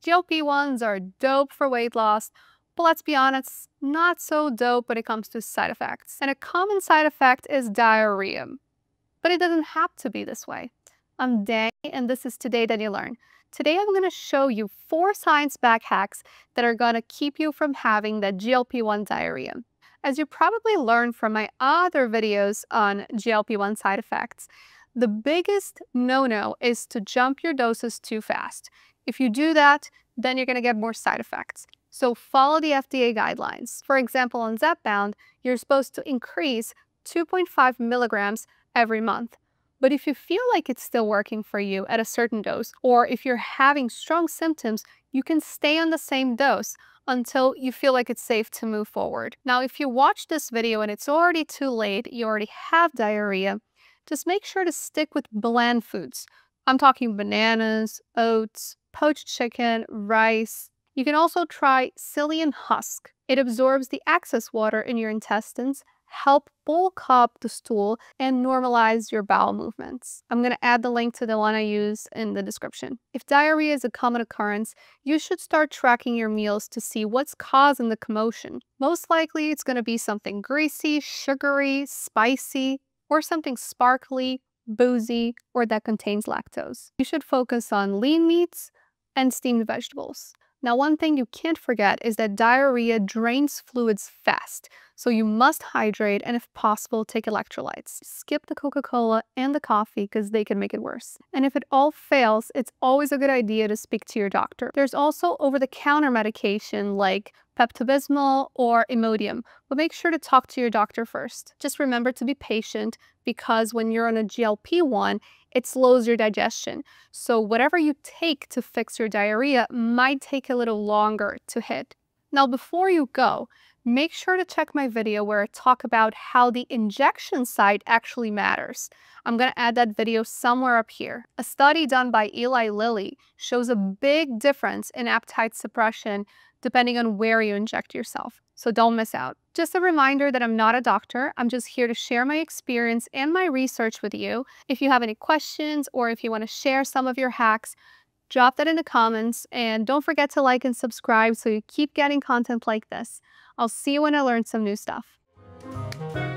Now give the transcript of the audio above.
GLP-1s are dope for weight loss, but let's be honest, not so dope when it comes to side effects. And a common side effect is diarrhea. But it doesn't have to be this way. I'm Danny, and this is Today That You Learn. Today I'm going to show you 4 science-backed hacks that are going to keep you from having that GLP-1 diarrhea. As you probably learned from my other videos on GLP-1 side effects, the biggest no-no is to jump your doses too fast. If you do that, then you're going to get more side effects. So follow the FDA guidelines. For example, on zepbound, you're supposed to increase 2.5 milligrams every month. But if you feel like it's still working for you at a certain dose, or if you're having strong symptoms, you can stay on the same dose until you feel like it's safe to move forward. Now, if you watch this video and it's already too late, you already have diarrhea, just make sure to stick with bland foods. I'm talking bananas, oats, poached chicken, rice. You can also try psyllium husk. It absorbs the excess water in your intestines, help bulk up the stool, and normalize your bowel movements. I'm going to add the link to the one I use in the description. If diarrhea is a common occurrence, you should start tracking your meals to see what's causing the commotion. Most likely, it's going to be something greasy, sugary, spicy, or something sparkly, boozy, or that contains lactose. You should focus on lean meats and steamed vegetables. Now, one thing you can't forget is that diarrhea drains fluids fast, so you must hydrate and, if possible, take electrolytes. Skip the Coca-Cola and the coffee because they can make it worse. And if it all fails, it's always a good idea to speak to your doctor. There's also over-the-counter medication like Pepto-Bismol or Imodium, but make sure to talk to your doctor first. Just remember to be patient because when you're on a GLP-1, it slows your digestion. So whatever you take to fix your diarrhea might take a little longer to hit. Now, before you go, make sure to check my video where I talk about how the injection site actually matters. I'm going to add that video somewhere up here. A study done by Eli Lilly shows a big difference in appetite suppression depending on where you inject yourself. So don't miss out. Just a reminder that I'm not a doctor. I'm just here to share my experience and my research with you. If you have any questions or if you want to share some of your hacks, drop that in the comments, and don't forget to like and subscribe so you keep getting content like this. I'll see you when I learn some new stuff.